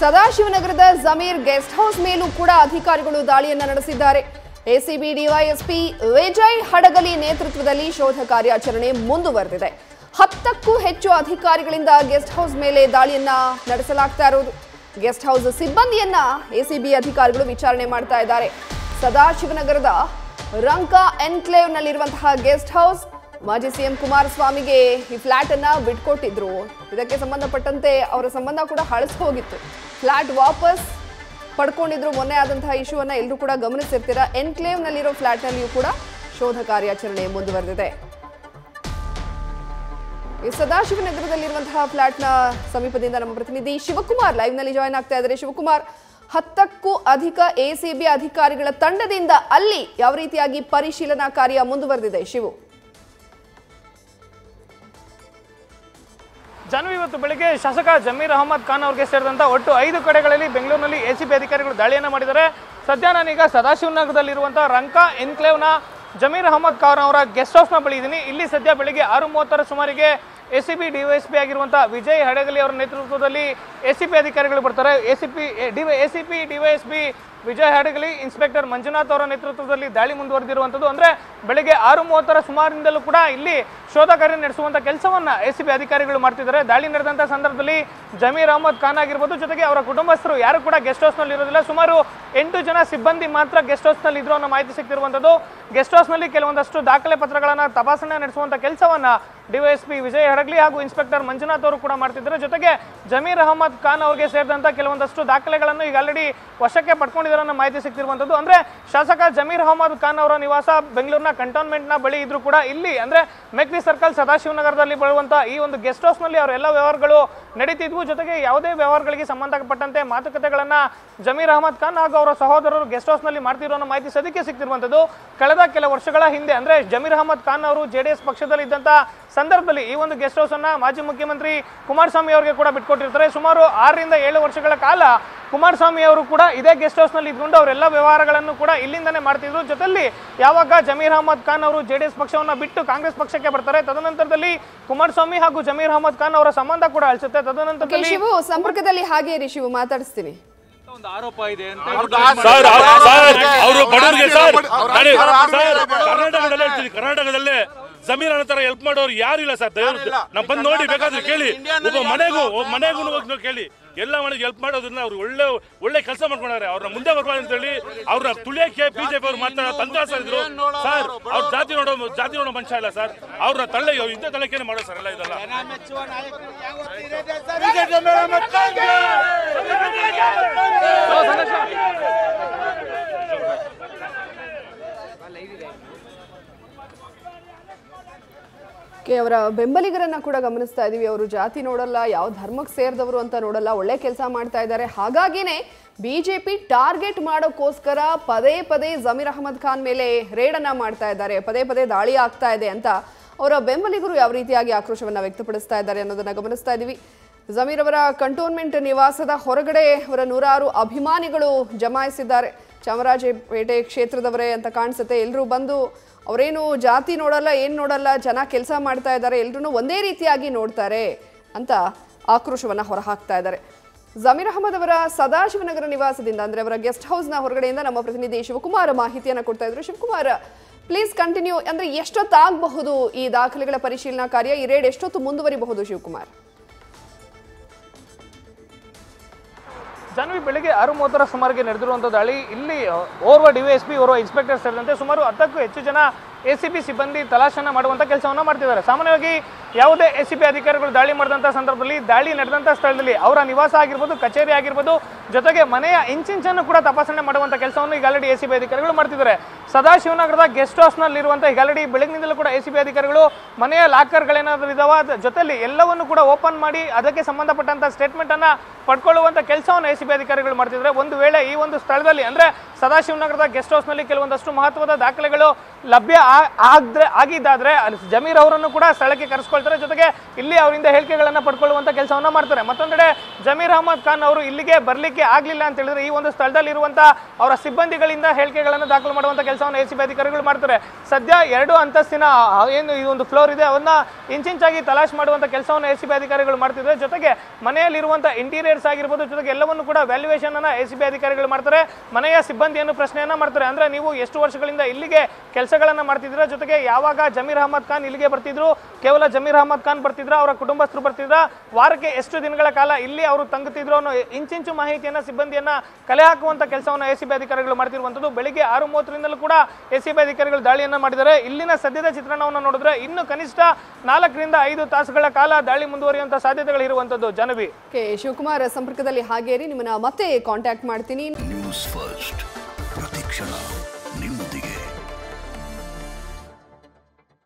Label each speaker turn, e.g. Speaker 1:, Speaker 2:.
Speaker 1: ಸದಾಶಿವನಗರದ Zameer guest house ಮೇಲೂ ಕೂಡ ಅಧಿಕಾರಿಗಳು ದಾಳಿಯನ್ನು ನಡೆಸಿದ್ದಾರೆ. ಎಸಿಬಿ ಡಿವೈಎಸ್ಪಿ ವಿಜಯ್ ಹಡಗಲಿ ನೇತೃತ್ವದಲ್ಲಿ ಶೋಧ ಕಾರ್ಯಾಚರಣೆ ಮುಂದುವರೆದಿದೆ. 10ಕ್ಕೂ ಹೆಚ್ಚು ಅಧಿಕಾರಿಗಳಿಂದ ಗೆಸ್ಟ್ ಹೌಸ್ ಮೇಲೆ ದಾಳಿಯನ್ನ ನಡೆಸಲಾಗ್ತಾ ಇರೋದು. ಗೆಸ್ಟ್ ಹೌಸ್ ಸಿಬ್ಬಂದಿಯನ್ನ ಎಸಿಬಿ ಅಧಿಕಾರಿಗಳು ವಿಚಾರಣೆ ಮಾಡ್ತಾ ಇದ್ದಾರೆ. ಸದಾಶಿವನಗರದ ರಂಕಾ ಎನ್ಕ್ಲೇವ್ನಲ್ಲಿರುವಂತಹ ಗೆಸ್ಟ್ ಹೌಸ್ ಮಾಜಿ ಸಿಎಂ ಕುಮಾರಸ್ವಾಮಿಗೆ ಈ ಫ್ಲಾಟ್ ಅನ್ನ ಬಿಟ್ಕೊಟ್ಟಿದ್ರು. ಇದಕ್ಕೆ ಸಂಬಂಧಪಟ್ಟಂತೆ ಅವರ ಸಂಬಂಧ ಕೂಡ ಹಳಸಿ ಹೋಗಿತ್ತು. ಫ್ಲಾಟ್ ವಾಪಸ್ ಪಡ್ಕೊಂಡಿದ್ರು. ಮೊನ್ನೆ ಆದಂತಹ ಇಶ್ಯೂವನ್ನ ಎಲ್ಲರೂ ಕೂಡ ಗಮನಿಸಿರ್ತೀರಾ. ಎನ್ಕ್ಲೇವ್ನಲ್ಲಿರೋ ಫ್ಲಾಟ್ನಲ್ಲಿಯೂ ಕೂಡ ಶೋಧ ಕಾರ್ಯಾಚರಣೆ ಮುಂದುವರೆದಿದೆ. ಈ ಸದಾಶಿವನಗರದಲ್ಲಿರುವಂತಹ ಫ್ಲಾಟ್ನ ಸಮೀಪದಿಂದ ನಮ್ಮ ಪ್ರತಿನಿಧಿ ಶಿವಕುಮಾರ್ ಲೈವ್ನಲ್ಲಿ ಜಾಯ್ನ್ ಆಗ್ತಾ ಇದ್ದಾರೆ. ಶಿವಕುಮಾರ್, 10ಕ್ಕೂ ಅಧಿಕ ಎಸಿಬಿ ಅಧಿಕಾರಿಗಳ ತಂಡದಿಂದ ಅಲ್ಲಿ ಯಾವ ರೀತಿಯಾಗಿ ಪರಿಶೀಲನಾ ಕಾರ್ಯ ಮುಂದುವರೆದಿದೆ? ಶಿವು,
Speaker 2: ಜಾನ್ವಿ, ಇವತ್ತು ಬೆಳಗ್ಗೆ ಶಾಸಕ ಜಮೀರ್ ಅಹಮದ್ ಖಾನ್ ಅವರಿಗೆ ಸೇರಿದಂತ ಒಟ್ಟು 5 ಕಡೆಗಳಲ್ಲಿ ಬೆಂಗಳೂರಿನಲ್ಲಿ ಎಸಿಬಿ ಅಧಿಕಾರಿಗಳು ದಾಳಿಯನ್ನು ಮಾಡಿದ್ದಾರೆ. ಸದ್ಯ ನಾನೀಗ ಸದಾಶಿವನಗರದಲ್ಲಿರುವಂತಹ ರಂಕಾ ಎನ್ಕ್ಲೇವ್ನ ಜಮೀರ್ ಅಹಮದ್ ಖಾನ್ ಅವರ ಗೆಸ್ಟ್ ಹೌಸ್ನ ಬಳಿ ಇದ್ದೀನಿ. ಇಲ್ಲಿ ಸದ್ಯ ಬೆಳಗ್ಗೆ 6:30 ಸುಮಾರಿಗೆ ಎಸಿಬಿ ಡಿವೈಎಸ್ಪಿ ಆಗಿರುವಂತಹ ವಿಜಯ್ ಹಡಗಲಿ ಅವರ ನೇತೃತ್ವದಲ್ಲಿ ಎಸಿಪಿ ಅಧಿಕಾರಿಗಳು ಬರ್ತಾರೆ. ACP DYSP Vijay Hadagali, inspector Manjunath ಅವರ ನೇತೃತ್ವದಲ್ಲಿ ದಾಳಿ ಮುಂದುವರೆದಿರುವಂಥದ್ದು. ಅಂದರೆ ಬೆಳಗ್ಗೆ 6:30 ಸುಮಾರಿಂದಲೂ ಕೂಡ ಇಲ್ಲಿ ಶೋಧ ಕಾರ್ಯ ನಡೆಸುವಂಥ ಕೆಲಸವನ್ನ ಎಸಿಬಿ ಅಧಿಕಾರಿಗಳು ಮಾಡ್ತಿದ್ದಾರೆ. ದಾಳಿ ನಡೆದಂಥ ಸಂದರ್ಭದಲ್ಲಿ ಜಮೀರ್ ಅಹಮದ್ ಖಾನ್ ಆಗಿರ್ಬೋದು, ಜೊತೆಗೆ ಅವರ ಕುಟುಂಬಸ್ಥರು ಯಾರು ಕೂಡ ಗೆಸ್ಟ್ ಹೌಸ್ನಲ್ಲಿ ಇರೋದಿಲ್ಲ. ಸುಮಾರು 8 ಜನ ಸಿಬ್ಬಂದಿ ಮಾತ್ರ ಗೆಸ್ಟ್ ಹೌಸ್ನಲ್ಲಿ ಇದ್ರು ಅನ್ನೋ ಮಾಹಿತಿ ಸಿಗ್ತಿರುವಂಥದ್ದು. ಗೆಸ್ಟ್ ಹೌಸ್ನಲ್ಲಿ ಕೆಲವೊಂದಷ್ಟು ದಾಖಲೆ ಪತ್ರಗಳನ್ನು ತಪಾಸಣೆ ನಡೆಸುವಂಥ ಕೆಲಸವನ್ನ ಡಿವೈಎಸ್ಪಿ ವಿಜಯ್ ಹಡಗಲಿ ಹಾಗೂ ಇನ್ಸ್ಪೆಕ್ಟರ್ ಮಂಜುನಾಥ್ ಅವರು ಕೂಡ ಮಾಡ್ತಿದ್ದಾರೆ. ಜೊತೆಗೆ ಜಮೀರ್ ಅಹಮದ್ ಖಾನ್ ಅವರಿಗೆ ಸೇರಿದಂಥ ಕೆಲವೊಂದಷ್ಟು ದಾಖಲೆಗಳನ್ನು ಈಗ ಆಲ್ರೆಡಿ ವಶಕ್ಕೆ ಪಡ್ಕೊಂಡಿದ್ದಾರೆ ಅನ್ನೋ ಮಾಹಿತಿ ಸಿಗ್ತಿರುವಂಥದ್ದು. ಅಂದ್ರೆ ಶಾಸಕ ಜಮೀರ್ ಅಹಮದ್ ಖಾನ್ ಅವರ ನಿವಾಸ ಬೆಂಗಳೂರಿನ ಕಂಟೋನ್ಮೆಂಟ್ನ ಬಳಿ ಇದ್ರು ಕೂಡ ಇಲ್ಲಿ ಅಂದ್ರೆ ಮೆಕ್ನಿ ಸರ್ಕಲ್ ಸದಾಶಿವನಗರದಲ್ಲಿ ಬರುವಂತಹ ಈ ಒಂದು ಗೆಸ್ಟ್ ಹೌಸ್ನಲ್ಲಿ ಅವರೆಲ್ಲ ವ್ಯವಹಾರಗಳು ನಡೀತಿದ್ವು. ಜೊತೆಗೆ ಯಾವುದೇ ವ್ಯವಹಾರಗಳಿಗೆ ಸಂಬಂಧಪಟ್ಟಂತೆ ಮಾತುಕತೆಗಳನ್ನ ಜಮೀರ್ ಅಹಮದ್ ಖಾನ್ ಹಾಗೂ ಅವರ ಸಹೋದರರು ಗೆಸ್ಟ್ ಹೌಸ್ನಲ್ಲಿ ಮಾಡ್ತಿರೋ ಅನ್ನೋ ಮಾಹಿತಿ ಸದ್ಯಕ್ಕೆ ಸಿಗ್ತಿರುವಂಥದ್ದು. ಕಳೆದ ಕೆಲ ವರ್ಷಗಳ ಹಿಂದೆ ಅಂದ್ರೆ ಜಮೀರ್ ಅಹಮದ್ ಖಾನ್ ಅವರು ಜೆಡಿಎಸ್ ಪಕ್ಷದಲ್ಲಿ ಇದ್ದಂತ ಸಂದರ್ಭದಲ್ಲಿ ಈ ಒಂದು ಗೆಸ್ಟ್ ಹೌಸ್ ಅನ್ನ ಮಾಜಿ ಮುಖ್ಯಮಂತ್ರಿ ಕುಮಾರಸ್ವಾಮಿ ಅವರಿಗೆ ಕೂಡ ಬಿಟ್ಕೊಟ್ಟಿರ್ತಾರೆ. ಸುಮಾರು 6 ರಿಂದ 7 ವರ್ಷಗಳ ಕಾಲ ಕುಮಾರಸ್ವಾಮಿ ಅವರು ಕೂಡ ಇದೇ ಗೆಸ್ಟ್ ಹೌಸ್ ನಲ್ಲಿ ಇದ್ಕೊಂಡು ಅವರೆಲ್ಲ ವ್ಯವಹಾರಗಳನ್ನು ಕೂಡ ಇಲ್ಲಿಂದನೇ ಮಾಡ್ತಿದ್ರು. ಜೊತೆಲಿ ಯಾವಾಗ ಜಮೀರ್ ಅಹಮದ್ ಖಾನ್ ಅವರು ಜೆಡಿಎಸ್ ಪಕ್ಷವನ್ನ ಬಿಟ್ಟು ಕಾಂಗ್ರೆಸ್ ಪಕ್ಷಕ್ಕೆ ಬರ್ತಾರೆ, ತದನಂತರದಲ್ಲಿ ಕುಮಾರಸ್ವಾಮಿ ಹಾಗೂ ಜಮೀರ್ ಅಹಮದ್ ಖಾನ್ ಅವರ ಸಂಬಂಧ ಕೂಡ ಅಳಿಸುತ್ತೆ. ತದನಂತರದಲ್ಲಿ
Speaker 1: ಶಿವು ಸಂಪರ್ಕದಲ್ಲಿ ಹಾಗೆ ಇರಿ. ಶಿವು, ಮಾತಾಡಿಸ್ತೀನಿ.
Speaker 3: ಒಂದು ಆರೋಪ ಇದೆ ಅಂತ ಕರ್ನಾಟಕದಲ್ಲೇ ಜಮೀರ್ ಅನ್ನೋ ತರ ಹೆಲ್ಪ್ ಮಾಡೋರು ಯಾರಿಲ್ಲ ಸರ್. ನಮ್ ಬಂದು ನೋಡಿ, ಬೇಕಾದ್ರೆ ಕೇಳಿ. ಒಬ್ಬ ಮನೆಗೂ ಹೋಗಿ ಕೇಳಿ. ಎಲ್ಲ ಮನೆಗೆ ಹೆಲ್ಪ್ ಮಾಡೋದ್ರಿಂದ ಅವ್ರು ಒಳ್ಳೆ ಕೆಲಸ ಮಾಡ್ಕೊಂಡಾರೆ. ಅವ್ರನ್ನ ಮುಂದೆ ಬರ್ಬಾರ್ದು ಅಂತ ಹೇಳಿ ಅವ್ರನ್ನ ತುಳಿಯಕ್ಕೆ ಬಿಜೆಪಿ ಅವ್ರು ಮಾತಾಡೋ ತಂತ್ರ ಇದ್ರು ಸರ್. ಅವ್ರ ಜಾತಿ ನೋಡೋ ಮನುಷ್ಯ ಇಲ್ಲ ಸರ್. ಅವ್ರನ್ನ ತಳ್ಳೆ ಇಂಥ ತಳ್ಳಕ್ಕೇನೆ ಮಾಡೋ ಸರ್. ಎಲ್ಲ ಇದೆಲ್ಲ
Speaker 1: ಅವರ ಬೆಂಬಲಿಗರನ್ನ ಕೂಡ ಗಮನಿಸ್ತಾ ಇದೀವಿ. ಅವರು ಜಾತಿ ನೋಡಲ್ಲ, ಯಾವ ಧರ್ಮಕ್ಕೆ ಸೇರಿದವರು ಅಂತ ನೋಡಲ್ಲ, ಒಳ್ಳೆ ಕೆಲಸ ಮಾಡ್ತಾ ಇದ್ದಾರೆ. ಹಾಗಾಗಿನೇ ಬಿಜೆಪಿ ಟಾರ್ಗೆಟ್ ಮಾಡೋಕ್ಕೋಸ್ಕರ ಪದೇ ಪದೇ ಜಮೀರ್ ಅಹಮದ್ ಖಾನ್ ಮೇಲೆ ರೇಡನ್ನ ಮಾಡ್ತಾ ಇದ್ದಾರೆ, ಪದೇ ಪದೇ ದಾಳಿ ಆಗ್ತಾ ಇದೆ ಅಂತ ಅವರ ಬೆಂಬಲಿಗರು ಯಾವ ರೀತಿಯಾಗಿ ಆಕ್ರೋಶವನ್ನ ವ್ಯಕ್ತಪಡಿಸ್ತಾ ಇದ್ದಾರೆ ಅನ್ನೋದನ್ನ ಗಮನಿಸ್ತಾ ಇದೀವಿ. ಜಮೀರ್ ಅವರ ಕಂಟೋನ್ಮೆಂಟ್ ನಿವಾಸದ ಹೊರಗಡೆ ಅವರ 100 ಅಭಿಮಾನಿಗಳು ಜಮಾಯಿಸಿದ್ದಾರೆ. ಚಾಮರಾಜಪೇಟೆ ಕ್ಷೇತ್ರದವರೇ ಅಂತ ಕಾಣಿಸುತ್ತೆ. ಎಲ್ಲರೂ ಬಂದು ಅವರೇನು ಜಾತಿ ನೋಡಲ್ಲ, ಏನು ನೋಡಲ್ಲ, ಜನ ಕೆಲಸ ಮಾಡ್ತಾ ಇದ್ದಾರೆ, ಎಲ್ಲರೂ ಒಂದೇ ರೀತಿಯಾಗಿ ನೋಡ್ತಾರೆ ಅಂತ ಆಕ್ರೋಶವನ್ನು ಹೊರಹಾಕ್ತಾ ಇದ್ದಾರೆ. ಜಮೀರ್ ಅಹಮದ್ ಅವರ ಸದಾಶಿವನಗರ ನಿವಾಸದಿಂದ ಅಂದ್ರೆ ಅವರ ಗೆಸ್ಟ್ ಹೌಸ್ನ ಹೊರಗಡೆಯಿಂದ ನಮ್ಮ ಪ್ರತಿನಿಧಿ ಶಿವಕುಮಾರ್ ಮಾಹಿತಿಯನ್ನು ಕೊಡ್ತಾ ಇದ್ರು. Shivakumar, please continue. ಅಂದ್ರೆ ಎಷ್ಟೊತ್ತಾಗಬಹುದು ಈ ದಾಖಲೆಗಳ ಪರಿಶೀಲನಾ ಕಾರ್ಯ? ಈ ರೇಡ್ ಎಷ್ಟೊತ್ತು ಮುಂದುವರಿಬಹುದು ಶಿವಕುಮಾರ್?
Speaker 2: ಜಾನ್ವಿ, ಬೆಳಗ್ಗೆ 6:30 ಸುಮಾರಿಗೆ ನಡೆದಿರುವಂಥ ದಾಳಿ ಇಲ್ಲಿ ಓರ್ವ ಡಿವೈಎಸ್ಪಿ, ಓರ್ವ ಇನ್ಸ್ಪೆಕ್ಟರ್ ಸೇರಿದಂತೆ ಸುಮಾರು 10ಕ್ಕೂ ಹೆಚ್ಚು ಜನ ಎಸಿಬಿ ಸಿಬ್ಬಂದಿ ತಲಾಶನ ಮಾಡುವಂಥ ಕೆಲಸವನ್ನು ಮಾಡ್ತಿದ್ದಾರೆ. ಸಾಮಾನ್ಯವಾಗಿ ಯಾವುದೇ ಎಸಿಬಿ ಅಧಿಕಾರಿಗಳು ದಾಳಿ ಮಾಡಿದಂಥ ಸಂದರ್ಭದಲ್ಲಿ ದಾಳಿ ನಡೆದಂಥ ಸ್ಥಳದಲ್ಲಿ ಅವರ ನಿವಾಸ ಆಗಿರ್ಬೋದು, ಕಚೇರಿ ಆಗಿರ್ಬೋದು, ಜೊತೆಗೆ ಮನೆಯ ಇಂಚಿಂಚನ್ನು ಕೂಡ ತಪಾಸಣೆ ಮಾಡುವಂಥ ಕೆಲಸವನ್ನು ಈಗ ಆಲ್ರೆಡಿ ಎಸಿಬಿ ಅಧಿಕಾರಿಗಳು ಮಾಡ್ತಿದ್ದಾರೆ. ಸದಾಶಿವನಗರದ ಗೆಸ್ಟ್ ಹೌಸ್ನಲ್ಲಿರುವಂಥ ಈಗ ಆಲ್ರೆಡಿ ಬೆಳಗಿನಿಂದಲೂ ಕೂಡ ಎಸಿಬಿ ಅಧಿಕಾರಿಗಳು ಮನೆಯ ಲಾಕರ್ಗಳೇನಾದರೂ ಇದಾವ ಜೊತೆಲಿ ಎಲ್ಲವನ್ನು ಕೂಡ ಓಪನ್ ಮಾಡಿ ಅದಕ್ಕೆ ಸಂಬಂಧಪಟ್ಟಂಥ ಸ್ಟೇಟ್ಮೆಂಟನ್ನು ಪಡ್ಕೊಳ್ಳುವಂಥ ಕೆಲಸವನ್ನು ಎಸಿಬಿ ಅಧಿಕಾರಿಗಳು ಮಾಡ್ತಿದ್ದಾರೆ. ಒಂದು ವೇಳೆ ಈ ಒಂದು ಸ್ಥಳದಲ್ಲಿ ಅಂದರೆ ಸದಾಶಿವನಗರದ ಗೆಸ್ಟ್ ಹೌಸ್ನಲ್ಲಿ ಕೆಲವೊಂದಷ್ಟು ಮಹತ್ವದ ದಾಖಲೆಗಳು ಲಭ್ಯ ಆಗಿದ್ದಾದ್ರೆ ಜಮೀರ್ ಅವರನ್ನು ಕೂಡ ಸ್ಥಳಕ್ಕೆ ಪಡ್ಕೊಳ್ತಾರೆ. ಜೊತೆಗೆ ಇಲ್ಲಿ ಅವರಿಂದ ಹೇಳಿಕೆಗಳನ್ನ ಪಡ್ಕೊಳ್ಳುವಂತ ಕೆಲಸವನ್ನ ಮಾಡ್ತಾರೆ. ಮತ್ತೊಂದೆಡೆ ಜಮೀರ್ ಅಹಮದ್ ಖಾನ್ ಅವರು ಇಲ್ಲಿಗೆ ಬರ್ಲಿಕ್ಕೆ ಆಗ್ಲಿಲ್ಲ ಅಂತ ಹೇಳಿದ್ರೆ ಈ ಒಂದು ಸ್ಥಳದಲ್ಲಿ ಇರುವಂತಹ ಅವರ ಸಿಬ್ಬಂದಿಗಳಿಂದ ಹೇಳಿಕೆಗಳನ್ನು ದಾಖಲು ಮಾಡುವಂತ ಕೆಲಸವನ್ನು ಎಸಿಬಿ ಅಧಿಕಾರಿಗಳು ಮಾಡ್ತಾರೆ. ಸದ್ಯ 2 ಅಂತಸ್ತಿನ ಏನು ಈ ಒಂದು ಫ್ಲೋರ್ ಇದೆ ಅವನ್ನ ಇಂಚಿಂಚಾಗಿ ತಲಾಶ್ ಮಾಡುವಂತ ಕೆಲಸವನ್ನು ಎಸಿಬಿ ಅಧಿಕಾರಿಗಳು ಮಾಡ್ತಿದ್ದಾರೆ. ಜೊತೆಗೆ ಮನೆಯಲ್ಲಿರುವಂತಹ ಇಂಟೀರಿಯರ್ಸ್ ಆಗಿರ್ಬೋದು, ಜೊತೆಗೆ ಎಲ್ಲವನ್ನು ಕೂಡ ವ್ಯಾಲ್ಯೂಯೇಷನ್ ಅನ್ನ ಎಸಿಬಿ ಅಧಿಕಾರಿಗಳು ಮಾಡ್ತಾರೆ. ಮನೆಯ ಸಿಬ್ಬಂದಿಯನ್ನು ಪ್ರಶ್ನೆಯನ್ನ ಮಾಡ್ತಾರೆ. ಅಂದ್ರೆ ನೀವು ಎಷ್ಟು ವರ್ಷಗಳಿಂದ ಇಲ್ಲಿಗೆ ಕೆಲಸಗಳನ್ನ ಮಾಡ್ತಿದ್ದೀರಾ, ಜೊತೆಗೆ ಯಾವಾಗ ಜಮೀರ್ ಅಹಮದ್ ಖಾನ್ ಇಲ್ಲಿಗೆ ಬರ್ತಿದ್ರು, ಕೇವಲ ಜಮೀರ್ ಅಹಮದ್ ಖಾನ್ ಬರ್ತಿದ್ರ, ಅವರ ಕುಟುಂಬಸ್ಥರು ಬರ್ತಿದ್ರ, ವಾರಕ್ಕೆ ಎಷ್ಟು ದಿನಗಳ ಕಾಲ ಇಲ್ಲಿ ಅವರು ತಂಗುತ್ತಿದ್ರು ಅನ್ನೋ ಇಂಚಿಂಚು ಮಾಹಿತಿಯನ್ನ ಸಿಬ್ಬಂದಿಯನ್ನ ಕಲೆ ಹಾಕುವಂತ ಕೆಲಸವನ್ನು ಎಸಿಬಿ ಅಧಿಕಾರಿಗಳು ಮಾಡ್ತಿರುವಂತದ್ದು. ಬೆಳಿಗ್ಗೆ 6:30ರಿಂದಲೂ ಕೂಡ ಎಸಿಬಿ ಅಧಿಕಾರಿಗಳು ದಾಳಿಯನ್ನ ಮಾಡಿದ್ದಾರೆ. ಇಲ್ಲಿನ ಸದ್ಯದ ಚಿತ್ರಣವನ್ನು ನೋಡಿದ್ರೆ ಇನ್ನು ಕನಿಷ್ಠ 4 ರಿಂದ 5 ತಾಸುಗಳ ಕಾಲ ದಾಳಿ ಮುಂದುವರಿಯುವಂತ ಸಾಧ್ಯತೆಗಳು ಇರುವಂತದ್ದು. ಜಾಹ್ನವಿ.
Speaker 1: ಶಿವಕುಮಾರ್ ಸಂಪರ್ಕದಲ್ಲಿ ಹಾಗೇರಿ, ನಿಮ್ಮನ್ನ ಮತ್ತೆ ಕಾಂಟ್ಯಾಕ್ಟ್ ಮಾಡ್ತೀನಿ.
Speaker 4: ನ್ಯೂಸ್ ಫಸ್ಟ್ ಪ್ರತಿಕ್ಷಣ.